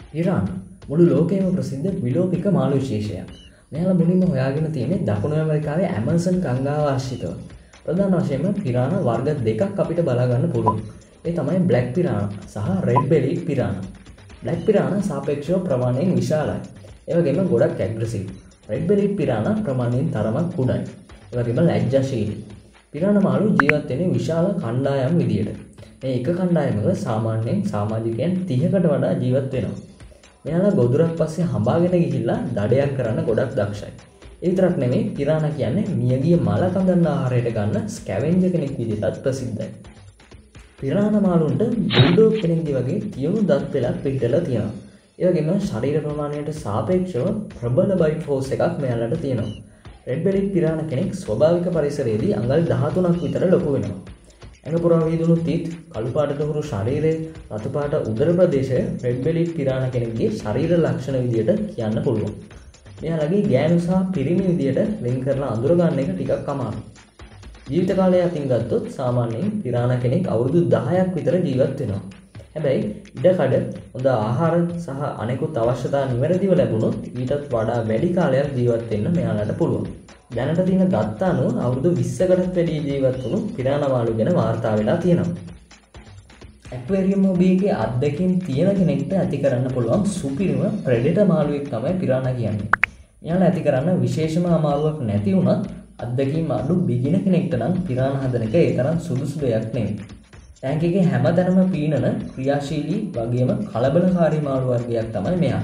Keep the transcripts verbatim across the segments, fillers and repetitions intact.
පිරාන මුළු ලෝකයේම ප්‍රසිද්ධ විලෝපික මාළු විශේෂයක්. මෙයාලා මුලින්ම හොයාගෙන තියෙන්නේ දකුණු ඇමරිකාවේ ඇමසන් ගංගාව ආශ්‍රිතව. ප්‍රධාන වශයෙන්ම පිරාන වර්ග දෙකක් අපිට බලා ගන්න පුළුවන්. ඒ තමයි බ්ලැක් පිරාන සහ රෙඩ් බෙලි පිරාන. බ්ලැක් පිරාන සාපේක්ෂව ප්‍රමාණයෙන් විශාලයි. ඒ වගේම ගොඩක් ඇග්‍රෙසිව්. රෙඩ් බෙලි පිරාන ප්‍රමාණයෙන් තරමක් කුඩායි. ඒ වගේම ලැජ්ජාශීලී. පිරාන මාළු ජීවත් වෙන්නේ විශාල කණ්ඩායම් විදියට. මේ එක කණ්ඩායමක සාමාන්‍යයෙන් සමාජිකයන් තිහකට වඩා ජීවත් වෙනවා. මෙයාලා ගොදුරක් පස්සේ හඹාගෙන ගිහිල්ලා දඩයන් කරන්න ගොඩක් දක්ෂයි. ඒ විතරක් නෙමෙයි පිරාන කියන්නේ මියගිය මල කඳන් ආහාරයට ගන්න ස්කැවෙන්ජර් කෙනෙක් විදිහටත් ප්‍රසිද්ධයි. පිරාන මාළුන්ට බුල්ඩොග් කෙනෙක්ගේ වගේ තියුණු දත් පෙළක් පිටලා තියෙනවා. ඒ වගේම ශරීර ප්‍රමාණයට සාපේක්ෂව ප්‍රබල බයිට් ෆෝස් එකක් මෙයාලට තියෙනවා. රෙඩ් බෙලිඩ් පිරාන කෙනෙක් ස්වභාවික පරිසරයේදී අඟල් දහතුනක් විතර ලොකු වෙනවා. ඇඟ පුරා වේදුණු තිත්, කළු පාටට හුරු ශරීරය, රතු පාට උදර ප්‍රදේශය රෙඩ් බෙලිඩ් පිරාන කෙනෙක්ගේ ශරීර ලක්ෂණ විදියට කියන්න පුළුවන්. මෙයාලගේ ගෑනු සහ පිරිමි විදියට වෙන් කරලා අඳුර ගන්න එක ටිකක් අමාරුයි. ජීවිත කාලය අතින් ගත්තොත් සාමාන්‍යයෙන් පිරාන කෙනෙක් අවුරුදු දහයක් විතර ජීවත් වෙනවා. හැබැයි ඉඩකඩ, හොඳ ආහාර සහ අනෙකුත් අවශ්‍යතා නිවැරදිව ලැබුණොත් ඊටත් වඩා වැඩි කාලයක් ජීවත් වෙන්න මෙයාලට පුළුවන්. දැනට තියෙන දත්ත අනුව අවුරුදු විස්සකටත් වැඩි ජීවත් වුණු පිරාන මාළු ගැන වාර්තා වෙලා තියෙනවා. ඇක්වේරියම් හොබියේ අත්දැකීම් තියෙන කෙනෙක්ට ඇති කරන්න පුළුවන් සුපිරිම ප්‍රෙඩේටර් මාළුවෙක් තමයි පිරාන කියන්නේ. මෙයාලා ඇති කරන්න විශේෂම අමාරුවක් නැති වුණත් අත්දැකීම් අඩු බිගින කෙනෙක්ට නම් පිරාන හදන එක ඒ තරම් සුදුසු දෙයක් නෙවෙයි. ටැංක් එකේ හැමතැනම පීනන ක්‍රියාශීලී වගේම කලබලකාරී මාළු වර්ගයක් තමයි මෙයා.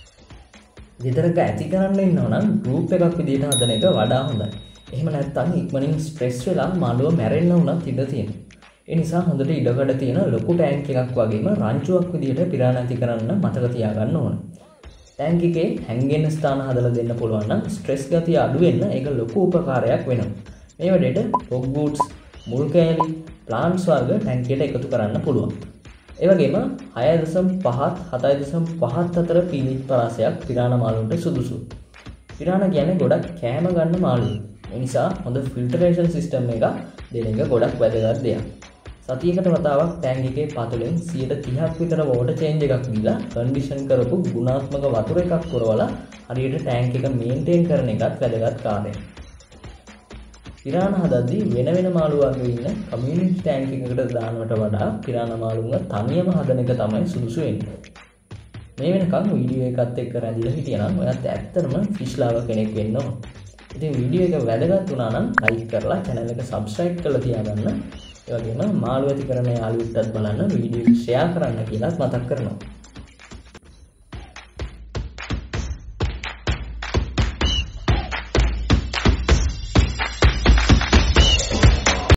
විතරක ඇති කරන්න ඉන්නවා නම් ගෲප් එකක් විදිහට හදන එක වඩා හොඳයි. එහෙම නැත්නම් ඉක්මනින් ස්ට්‍රෙස් වෙලා මාළුව මැරෙන්න උනත් ඉඩ තියෙනවා. ඒ නිසා හොඳට ඉඩකඩ තියෙන ලොකු ටැංක් එකක් වගේම රංචුවක් විදිහට පිරාන ඇති කරන්න මතක තියාගන්න ඕන. ටැංක් එකේ හැංගෙන්න ස්ථාන හදලා දෙන්න පුළුවන් නම් ස්ට්‍රෙස් ගතිය අඩු වෙන්න ඒක ලොකු උපකාරයක් වෙනවා. මේ වැඩේට රොක් බූට්ස්, මුල් කෑලි, ප්ලාන්ට්ස් වර්ග ටැංක් එකට එකතු කරන්න පුළුවන්. ඒ වගේම හය දශම පහත් හතයි දශම පහත් අතර පීනිච් පරාසයක් පිරාන මාළුන්ට සුදුසුයි. පිරාන කියන්නේ ගොඩක් කෑම ගන්න මාළුවෙක්. ඒ නිසා හොඳ ෆිල්ටරේෂන් සිස්ටම් එකක් දෙන එක ගොඩක් වැදගත් දෙයක්. සතියකට වතාවක් ටැංක් එකේ පතුලෙන් සියයට තිහක් විතර වෝටර් චේන්ජ් එකක් දීලා කන්ඩිෂන් කරපු ගුණාත්මක වතුර එකක් පුරවලා හරියට ටැංක් එක මේන්ටේන් කරන එකත් වැදගත් කාර්යයක්. පිරාන හදද්දී වෙන වෙන මාළු වර්ග ඉන්න කමියුනිටි ටැංක් එකකට දානවට වඩා පිරාන මාළුන්ව තනියම හදන එක තමයි සුදුසු වෙන්නේ. මේ වෙනකන් වීඩියෝ එකත් එක්ක රැඳිලා හිටියනම් ඔයත් ඇත්තටම ෆිෂ් ලවර් කෙනෙක් වෙන්න ඕන. ඉතින් වීඩියෝ එක වැදගත් වුණා නම් ලයික් කරලා channel එක subscribe කරලා තියාගන්න. ඒ වගේම මාළු ඇති කරන යාළුවෙක්ටත් බලන්න වීඩියෝ එක share කරන්න කියලාත් මතක් කරනවා.